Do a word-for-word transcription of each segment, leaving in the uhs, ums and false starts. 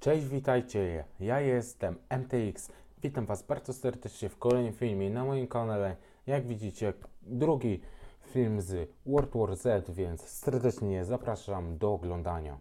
Cześć, witajcie, ja jestem M T X. Witam Was bardzo serdecznie w kolejnym filmie na moim kanale. Jak widzicie, drugi film z World War Z, więc serdecznie zapraszam do oglądania.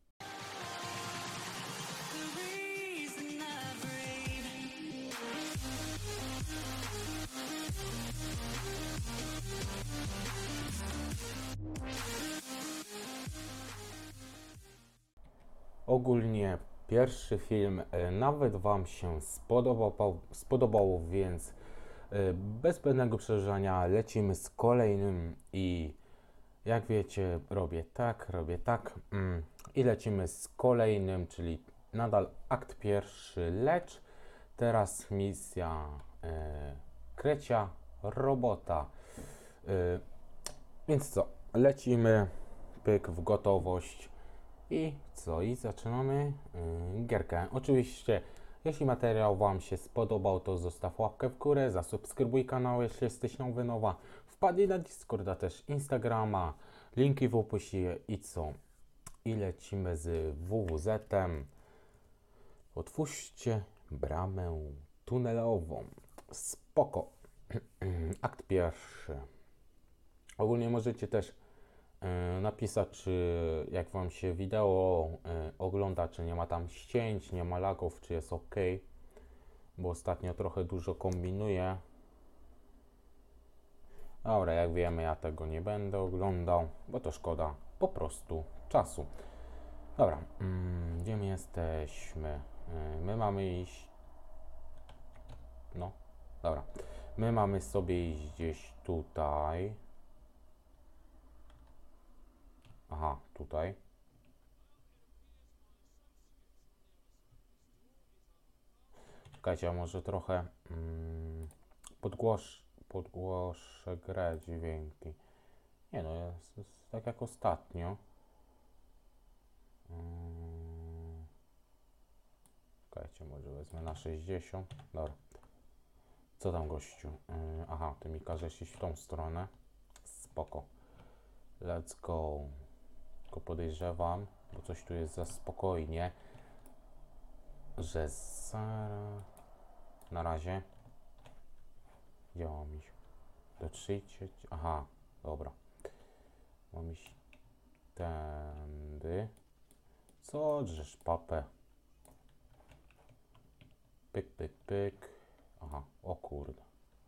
Ogólnie pierwszy film e, nawet Wam się spodobał, spodobało, więc e, bez zbędnego przedłużania lecimy z kolejnym i jak wiecie, robię tak, robię tak mm, i lecimy z kolejnym, czyli nadal akt pierwszy, lecz teraz misja e, Krecia robota. E, więc co, lecimy, pyk w gotowość. I co? I zaczynamy yy, gierkę. Oczywiście, jeśli materiał Wam się spodobał, to zostaw łapkę w górę, zasubskrybuj kanał, jeśli jesteś nowy, nowa. Wpadnij na Discorda, też Instagrama, linki w opisie i co? I lecimy z W W Z-em. Otwórzcie bramę tunelową. Spoko. Akt pierwszy. Ogólnie możecie też napisać, czy jak Wam się wideo ogląda, czy nie ma tam ścięć, nie ma lagów, czy jest ok, bo ostatnio trochę dużo kombinuję. Dobra, jak wiemy, ja tego nie będę oglądał, bo to szkoda po prostu czasu. Dobra, mm, gdzie my jesteśmy? My mamy iść... No, dobra. My mamy sobie iść gdzieś tutaj. Aha, tutaj. Czekajcie, a może trochę mm, podgłosz, podgłoszę grę, dźwięki. Nie no, jest, jest tak jak ostatnio. Mm, czekajcie, może wezmę na sześćdziesiąt. Dobra. Co tam, gościu? Yy, aha, ty mi każesz iść w tą stronę. Spoko. Let's go. Tylko podejrzewam, bo coś tu jest za spokojnie, że zaraz... Na razie. Gdzie mam iść? Dotrzyjcie... Aha, dobra. Mam iść tędy. Co drzesz papę? Pyk, pyk, pyk. Aha, o kurde.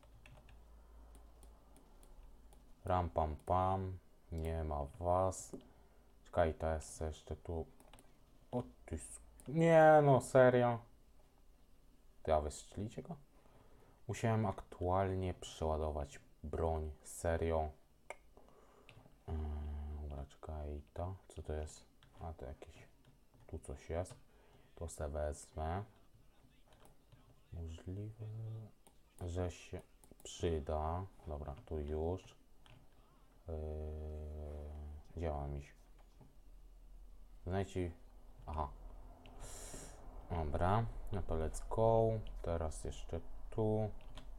Ram, pam, pam. Nie ma was. Czekaj, to jest jeszcze tu. O ty... sk- Nie no, serio. Ty, a wystrzelicie go? Musiałem aktualnie przeładować broń. Serio. Yy, dobra, czekaj, to. Co to jest? A, to jakieś... Tu coś jest. To se wezmę. Możliwe, że się przyda. Dobra, tu już. Yy, gdzie mam iść? Znajdźcie... Aha. Dobra, no to let's go. Teraz jeszcze tu.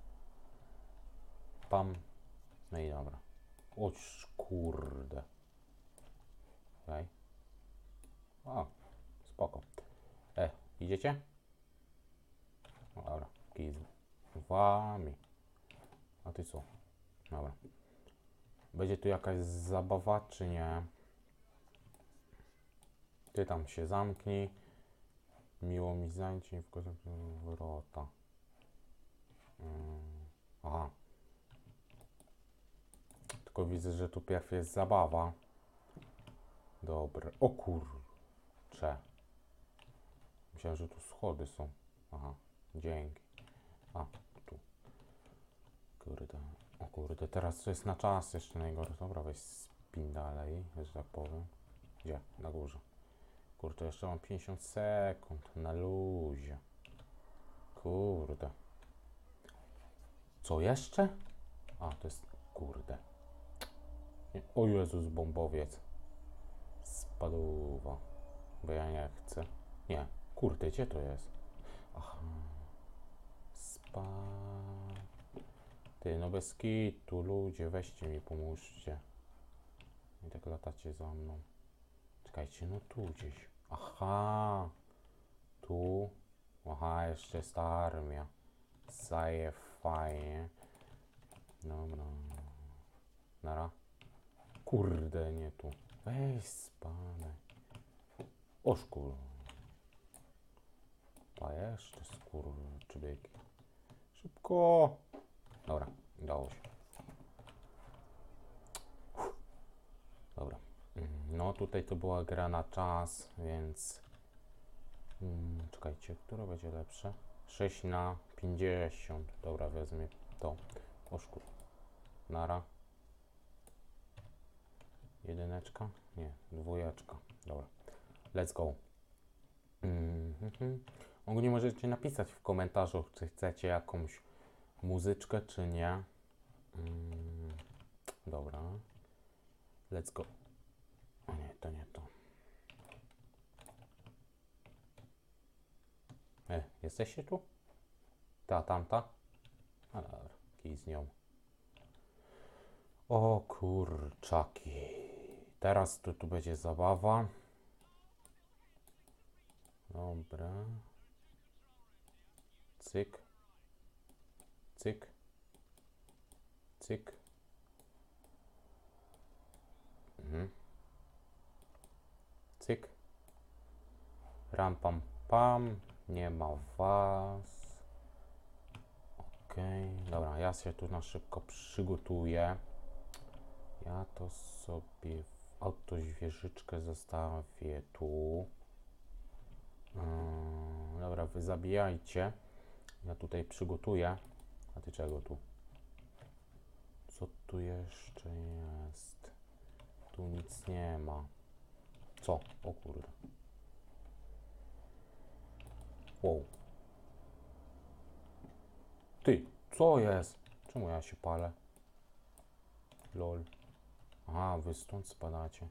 Pam. No i dobra. O kurde. Okej. O, spoko. E, idziecie? No dobra, kij z wami. A ty co? Dobra. Będzie tu jakaś zabawa, czy nie? Ty tam się zamknij. Miło mi zajęcie w wrota. Hmm. Aha. Tylko widzę, że tu pierw jest zabawa. Dobre. O kurcze. Myślałem, że tu schody są. Aha. Dzięki. A, tu. Kurde. O kurde, teraz to jest na czas jeszcze najgorsze. Dobra, weź spin dalej, że tak powiem. Gdzie? Na górze. Kurde, jeszcze mam pięćdziesiąt sekund. Na luzie. Kurde. Co jeszcze? A, to jest... Kurde. Nie. O Jezus, bombowiec. Spadła. Bo ja nie chcę. Nie. Kurde, gdzie to jest? Aha. Spa... Ty, no bez kitu, ludzie, weźcie mi, pomóżcie. I tak latacie za mną. Czekajcie, no tu gdzieś. Aha. jeszcze jest ta armia. Zaje fajnie. Dobra. Nara. Kurde, nie tu. Weź spadaj. O szkur. A jeszcze skurczybyki. Szybko. Dobra, udało się. Uff. Dobra. No tutaj to była gra na czas, więc... Hmm, czekajcie, które będzie lepsze? sześć na pięćdziesiąt. Dobra, wezmę to. O szkur. Nara. Jedyneczka? Nie, dwójeczka. Dobra. Let's go. Mm-hmm. Ogólnie możecie napisać w komentarzu, czy chcecie jakąś muzyczkę, czy nie. Mm, dobra. Let's go. O nie, to nie to. E, jesteście tu? Ta, tamta? A dobra, kij z nią. O kurczaki. Teraz tu, tu będzie zabawa. Dobra. Cyk. Cyk. Cyk. Mhm. Cyk. Ram pam pam. Nie ma was. Okej. Okay. Dobra, ja się tu na szybko przygotuję. Ja to sobie w autoźwierzyczkę zostawię tu. Yy, dobra, wy zabijajcie. Ja tutaj przygotuję. A ty czego tu? Co tu jeszcze jest? Tu nic nie ma. Co? O kurde. Wow. Ty, co jest? Czemu ja się palę? Lol. Aha, wy stąd spadacie.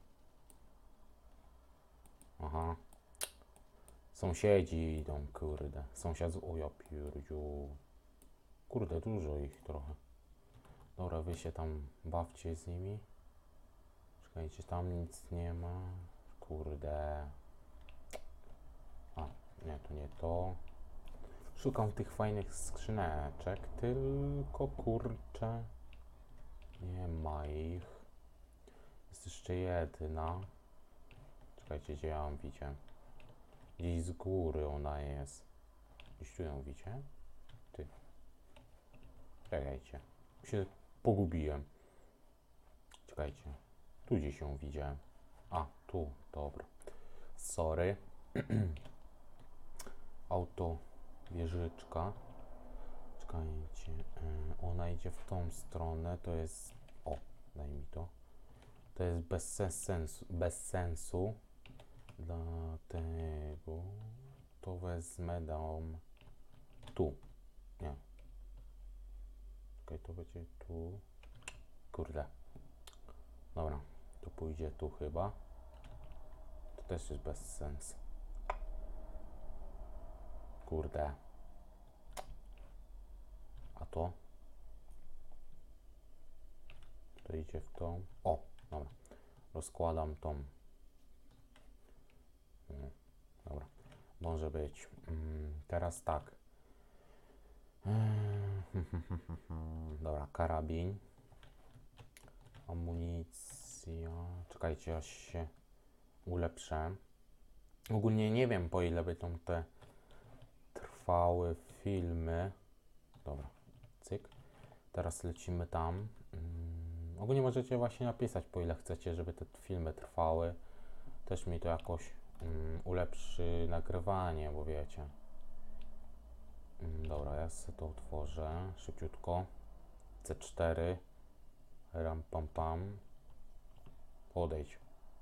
Aha. Sąsiedzi idą, kurde. Sąsiad z... O ja pierdziu. Kurde, dużo ich trochę. Dobra, wy się tam bawcie z nimi. Czekajcie, tam nic nie ma. Kurde. A, nie, to nie to. Szukam tych fajnych skrzyneczek, tylko kurczę. Nie ma ich. Jest jeszcze jedna. Czekajcie, gdzie ja ją widzę? Gdzieś z góry ona jest. Gdzieś tu ją widzę? Ty. Czekajcie. Się pogubiłem. Czekajcie. Tu gdzieś ją widziałem. A, tu. Dobra. Sorry. Auto wieżyczka. Czekajcie. Ona idzie w tą stronę. To jest... O, daj mi to. To jest bez sensu. Bez sensu. Dlatego to wezmę, dam tu. Nie. Okej, to będzie tu. Kurde. Dobra, to pójdzie tu chyba. To też jest bez sensu. Kurde. A to? To idzie w tą. O, dobra. Rozkładam tą. Dobra, może być. Teraz tak. Dobra, karabin. Amunicja. Czekajcie, aż się ulepszę. Ogólnie nie wiem, po ile będą te trwały filmy. Dobra, cyk. Teraz lecimy tam. Hmm. Ogólnie możecie właśnie napisać, po ile chcecie, żeby te filmy trwały. Też mi to jakoś um, ulepszy nagrywanie, bo wiecie. Um, dobra, ja sobie to otworzę szybciutko. C cztery. Ram pam pam. Podejdź.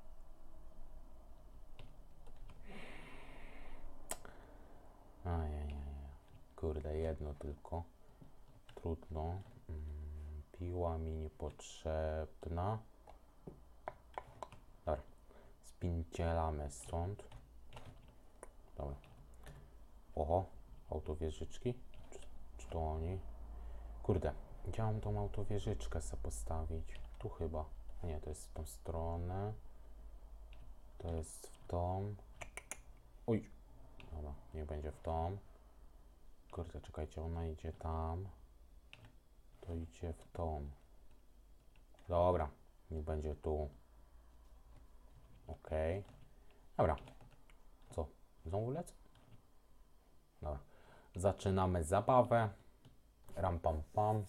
Ajajaj. Kurde, jedno tylko. Trudno. Hmm, piła mi niepotrzebna. Dobra. Spięcielamy stąd. Dobra. Oho, autowieżyczki. Czy, czy to oni? Kurde, gdzie mam tą autowieżyczkę sobie postawić? Tu chyba. Nie, to jest w tą stronę. To jest w tą. Oj. Dobra, niech będzie w tą. Kurde, czekajcie, ona idzie tam. To idzie w tą. Dobra, niech będzie tu. Okej. Okay. Dobra. Co? Znowu lecę? Dobra. Zaczynamy zabawę. Ram pam pam.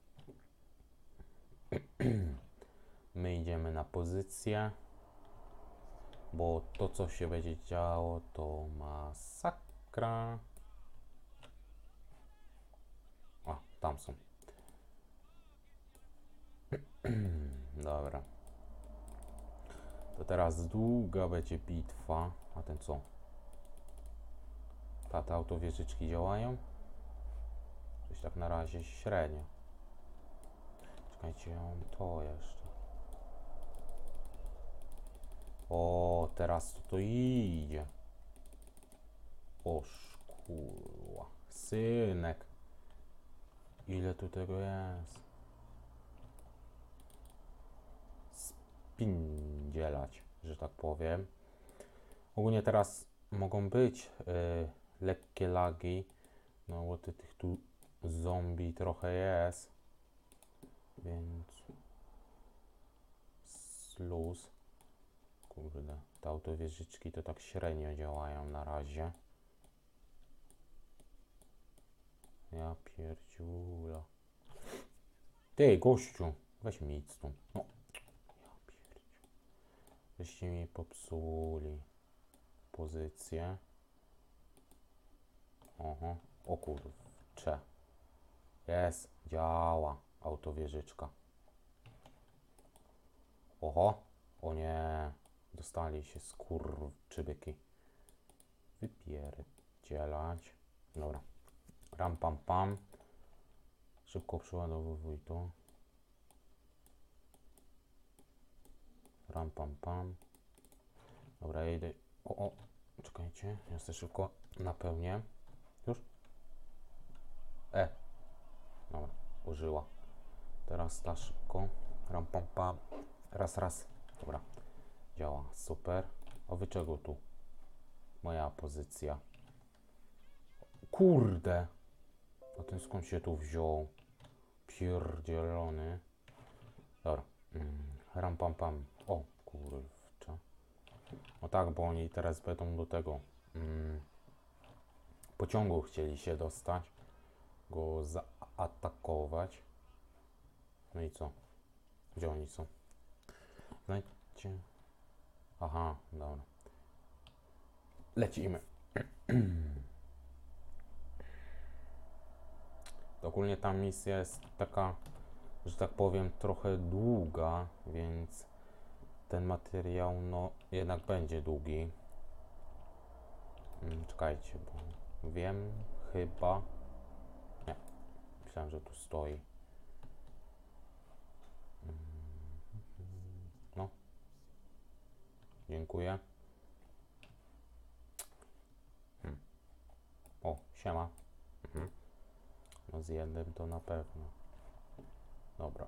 My idziemy na pozycję. Bo to, co się będzie działo, to masakra. A, tam są. Dobra. To teraz długa będzie bitwa. A ten co? Ta, te autowieżyczki działają? Coś tak na razie średnio. Czekajcie, ja mam to jeszcze. O, teraz to, to idzie. O szkurła. Synek. Ile tu tego jest? Spindzielać, że tak powiem. Ogólnie teraz mogą być yy, lekkie lagi. No bo ty, tych tu zombie trochę jest. Więc... Luz. Kurde, te autowieżyczki to tak średnio działają na razie. Ja pierdziula. Ty, gościu, weź mi idź stąd. No. Ja pierdziu. Żeście mi popsuli pozycję. Oho, o kurcze. Jest, działa autowieżyczka. Oho, o nie. Dostali się skurczybyki. Wypierdzielać. Dobra. Ram pam pam. Szybko przeładowuj to. Ram pam pam. Dobra, ja idę. O, o, czekajcie. Ja sobie szybko napełnię. Już? E. Dobra, użyła. Teraz ta szybko. Ram pam pam. Raz, raz. Dobra. Działa. Super. A wy czego tu? Moja pozycja. Kurde. A ten skąd się tu wziął? Pierdzielony. Dobra. Mm. Ram pam pam. O kurczę. No tak, bo oni teraz będą do tego mm, pociągu chcieli się dostać. Go zaatakować. No i co? Gdzie oni są? Znajdźcie. Aha, dobra. Lecimy. Ogólnie ta misja jest taka, że tak powiem, trochę długa, więc ten materiał, no, jednak będzie długi. Hmm, czekajcie, bo wiem, chyba... Nie, myślałem, że tu stoi. No. Dziękuję. Hmm. O, siema. Mhm. No z jednym to na pewno. Dobra.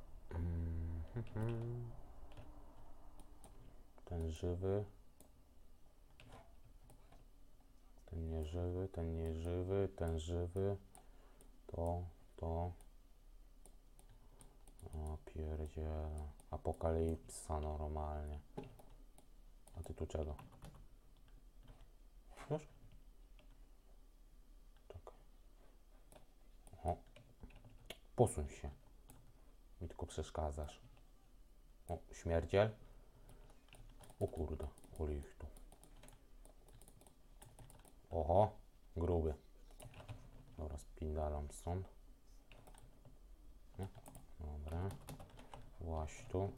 Ten żywy. Ten nieżywy, ten nieżywy, ten żywy. To, to. O pierdziele. Apokalipsa normalnie. A ty tu czego? Już? Czekaj. O. Posuń się. Mi tylko przeszkadzasz. O, śmierdziel. O kurde, uli ich tu. Oho, gruby. Dobra, spindalam stąd. Dobra. Właś tu.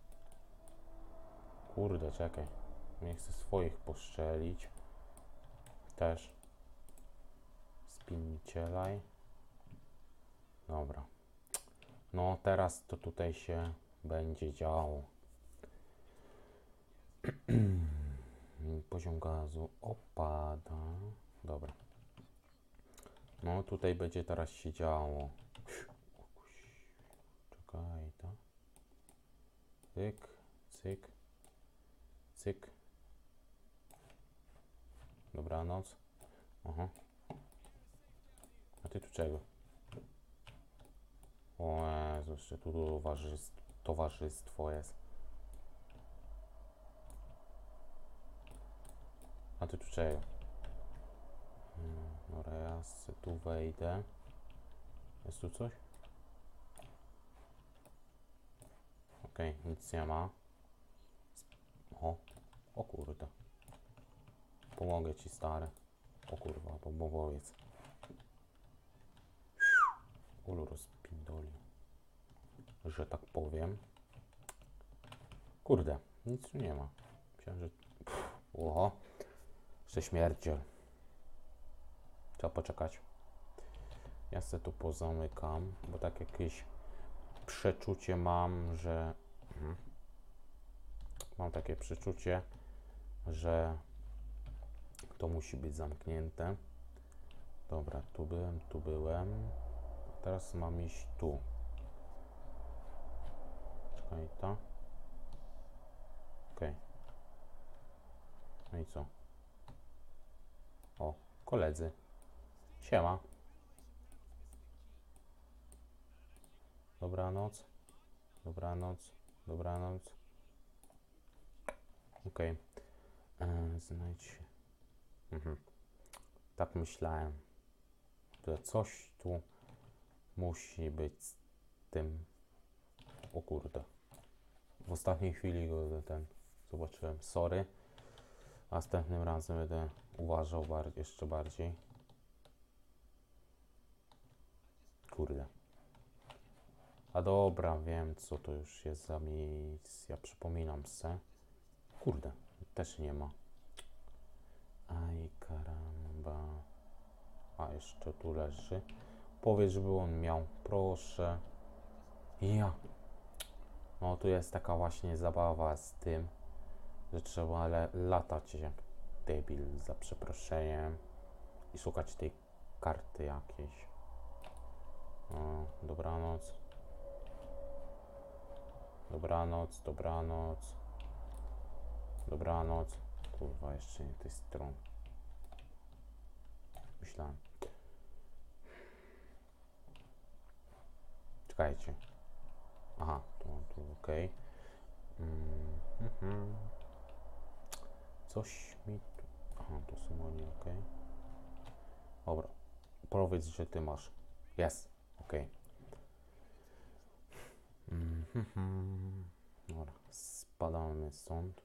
Kurde, czekaj. Nie chcę swoich poszczelić. Też. Spincielaj. Dobra. No teraz to tutaj się będzie działo. Poziom gazu opada. Dobra. No tutaj będzie teraz się działo. Czekaj, tak? Cyk, cyk, cyk. Dobranoc. Aha. A ty tu czego? O Jezu, jeszcze tu towarzystwo, towarzystwo jest. A ty tu czego? Hmm, dobra, ja se tu wejdę. Jest tu coś? Okej, okay, nic nie ma. O, o kurde. Pomogę ci, stary. O kurwa, bombowiec. Ulu rozpindolił, że tak powiem. Kurde, nic tu nie ma. Myślałem, że... Oho. Jeszcze śmierdziel. Trzeba poczekać. Ja se tu pozamykam, bo tak jakieś przeczucie mam, że... Mhm. Mam takie przeczucie, że to musi być zamknięte. Dobra, tu byłem, tu byłem. A teraz mam iść tu. Czekaj, to. Okej. Okay. No i co? O, koledzy. Siema. Dobranoc. Dobranoc. Dobranoc. Okej. Okay. Znajdź. Mhm. Tak myślałem, że coś tu musi być z tym. O kurde. W ostatniej chwili go ten zobaczyłem. Sorry. Następnym razem będę uważał bar jeszcze bardziej. Kurde. A dobra, wiem co to już jest za misja. Przypominam se. Kurde, też nie ma. Aj karamba. A jeszcze tu leży. Powiedz, żeby on miał. Proszę. Ja. No tu jest taka właśnie zabawa z tym, że trzeba le latać jak debil, za przeproszeniem, i szukać tej karty jakiejś. O, dobranoc. Dobranoc, dobranoc. Dobranoc. Kurwa, jeszcze nie tej strony. Myślałem. Czekajcie. Aha, tu, tu ok. Mm, mm, coś mi tu... Aha, to są oni, ok. Dobra. Powiedz, że ty masz. Jest, ok. Mm, mm, dobra, spadamy stąd.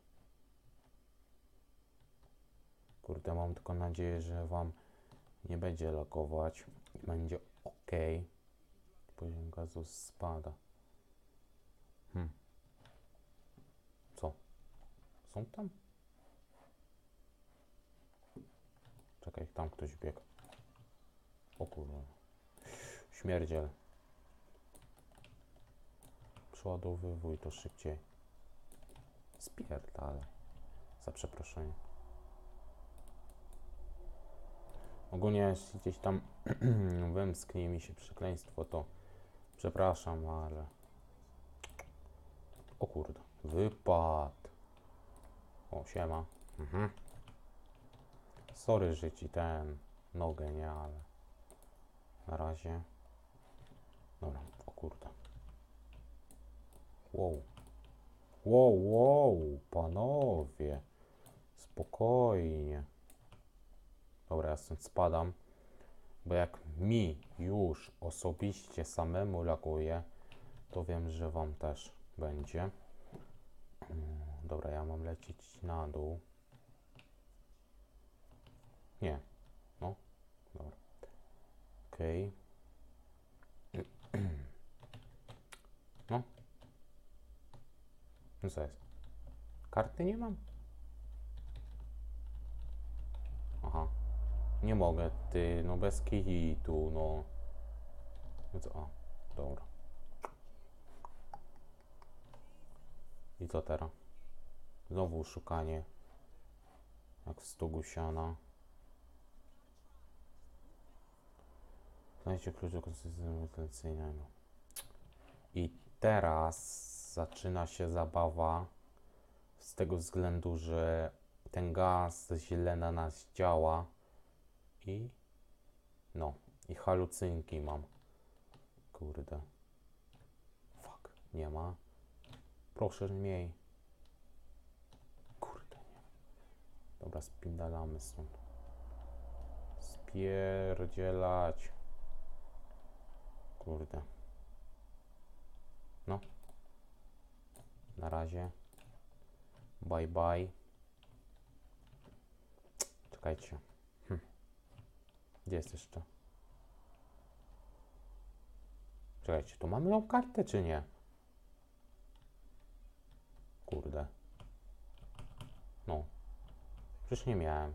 Kurde, mam tylko nadzieję, że wam nie będzie lagować. Będzie ok. Poziom gazu spada. Hmm. Co? Są tam? Czekaj, tam ktoś biegł. O kurwa. Śmierdziel. Przeładowywuj to szybciej. Spierdale. Za przeproszenie. Ogólnie jeśli gdzieś tam wymsknie mi się przekleństwo, to przepraszam, ale... O kurde. Wypad. O, siema. Mhm. Sorry, że ci ten nogę, nie, ale na razie. Dobra, o kurde. Wow. Wow, wow, panowie. Spokojnie. Dobra, ja stąd spadam, bo jak mi już osobiście samemu laguje, to wiem, że wam też będzie. Dobra, ja mam lecieć na dół. Nie. No. Dobra. Okej. Okay. No. No co jest? Karty nie mam? Aha. Nie mogę, ty, no bez kitu, no. No co? O, dobra. I co teraz? Znowu szukanie. Jak w stogu siana. Znajdźcie klucz do systemu wentylacyjnego. I teraz zaczyna się zabawa z tego względu, że ten gaz źle na nas działa i no, I halucynki mam. Kurde. Fuck, nie ma. Proszę mniej. Kurde, nie. Dobra, spindalamy stąd. Spierdzielać. Kurde. No. Na razie. Bye bye. Czekajcie. Hm. Gdzie jest jeszcze? Czekajcie, tu mamy tą kartę czy nie? Kurde. No. Przecież nie miałem.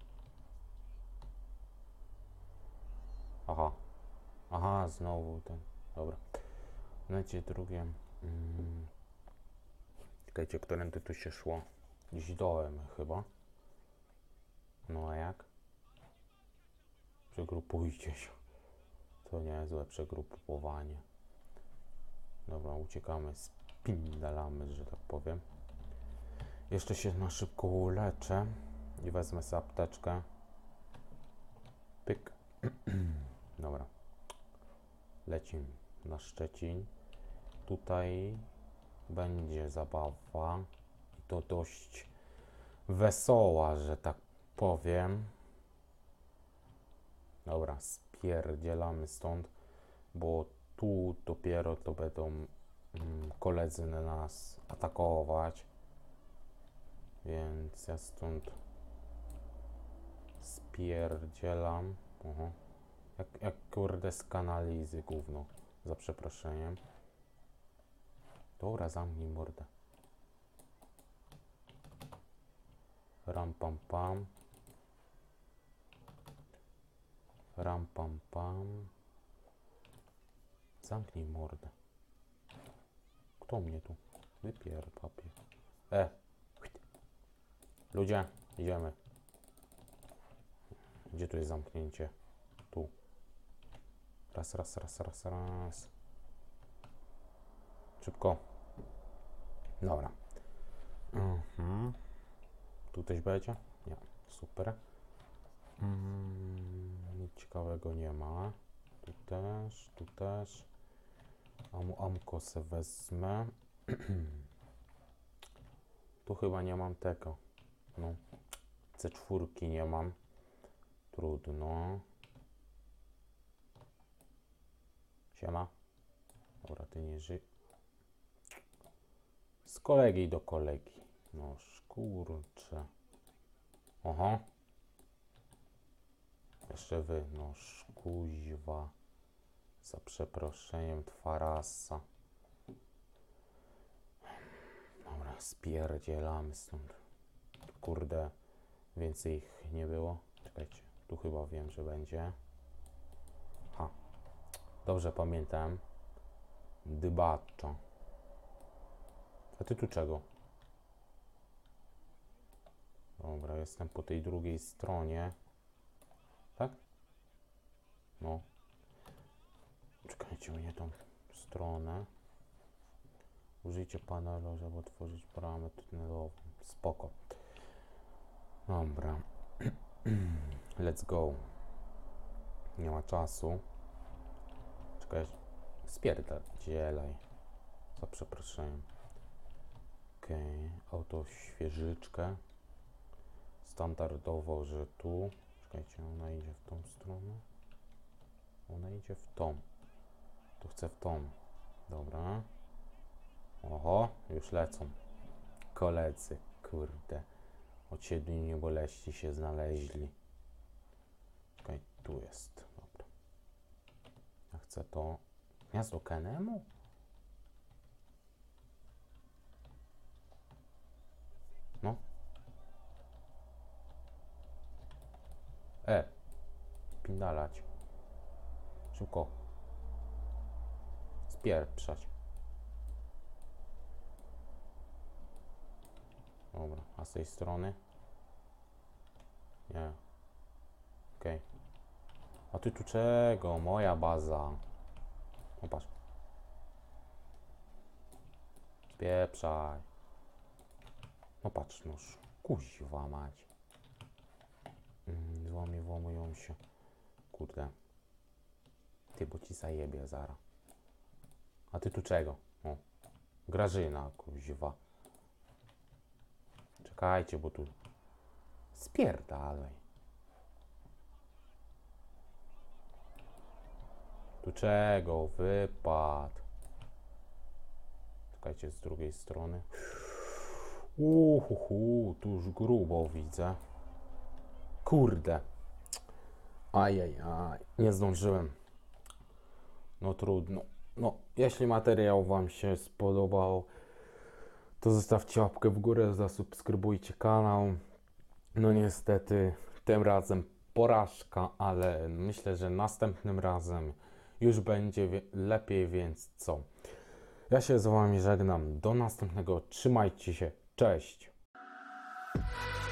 Aha. Aha, znowu ten. Dobra. Lecie drugie. Mm. Czekajcie, którędy tu się szło? Gdzieś dołem chyba. No a jak? Przegrupujcie się. To niezłe przegrupowanie. Dobra, uciekamy, spindalamy, że tak powiem. Jeszcze się na szybko uleczę i wezmę sobie apteczkę. Pyk. Dobra. Lecimy na Szczecin. Tutaj będzie zabawa i to dość wesoła, że tak powiem. Dobra, spierdzielamy stąd, bo tu dopiero to będą mm, koledzy na nas atakować. Więc ja stąd spierdzielam. Oho. Jak, jak kurde z kanalizy gówno, za przeproszeniem. Dobra, zamknij mordę. Ram pam pam. Ram pam pam. Zamknij mordę. Kto mnie tu? Wypier papier. E! Ludzie, idziemy. Gdzie tu jest zamknięcie? Tu. Raz, raz, raz, raz, raz. Szybko. Dobra. Mhm. Tu coś będzie? Nie. Super. Mm, nic ciekawego nie ma. Tu też, tu też. Amu, amko se wezmę. Tu chyba nie mam tego. No. C cztery nie mam. Trudno. Siema. Dobra, ty nie żyj. Z kolegi do kolegi. No kurczę. Oho. Jeszcze wy. No kuźwa. Za przeproszeniem, twarasa. Dobra, spierdzielamy stąd. Kurde, więcej ich nie było. Czekajcie, tu chyba wiem, że będzie. Ha. Dobrze pamiętam. Dybaczo. A ty tu czego? Dobra, jestem po tej drugiej stronie. Tak? No. Czekajcie, mnie tą stronę. Użyjcie panelu, żeby otworzyć bramę tunelową. Spoko. Dobra. Let's go. Nie ma czasu. Czekaj. Spierdzielaj. Za przeproszeniem. Okej. Okay. Auto świeżyczkę. Standardowo, że tu. Czekajcie, ona idzie w tą stronę. Ona idzie w tą. To chcę w tą. Dobra. Oho, już lecą. Koledzy, kurde. Od siedmiu nieboleści się znaleźli. Czekaj, tu jest. Dobra. Ja chcę to. Gniazdo Kenemu? No. E. Pindalać. Szybko. Spieprzać. Dobra, a z tej strony? Nie. Okej. Okay. A ty tu czego? Moja baza. No patrz. Spieprzaj. No patrz, noż. Kuźwa mać. Mm, złamie, włamują się. Kurde. Ty, bo ci zajebie zara. A ty tu czego? O, Grażyna, kuźwa. Czekajcie, bo tu... Spierdalaj. Tu czego? Wypad. Czekajcie, z drugiej strony. Uhuhu, tu już grubo widzę. Kurde. Ajajaj, nie zdążyłem. No trudno. No, jeśli materiał wam się spodobał, to zostawcie łapkę w górę, zasubskrybujcie kanał. No niestety, tym razem porażka, ale myślę, że następnym razem już będzie wie- lepiej, więc co? Ja się z wami żegnam. Do następnego. Trzymajcie się. Cześć.